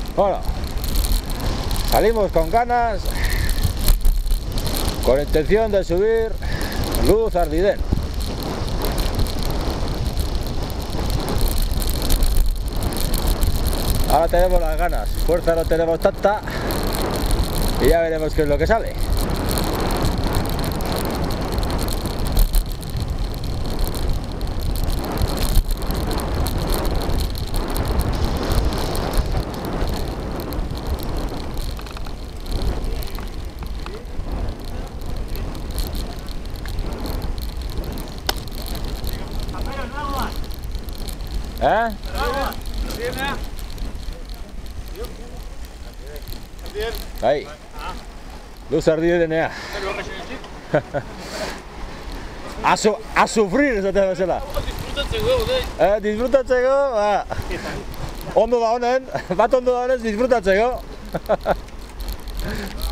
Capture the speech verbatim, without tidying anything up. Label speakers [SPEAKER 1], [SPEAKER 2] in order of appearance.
[SPEAKER 1] Bueno, salimos con ganas, con intención de subir Luz Ardiden. Ahora tenemos las ganas, fuerza no tenemos tanta y ya veremos qué es lo que sale. ¿Eh? Ahí. Luz Ardiden. A, su, a sufrir esaten bezala. Eh, disfrutatzeko, ba. Ondo da honen, bat ondo da honez disfrutatzeko.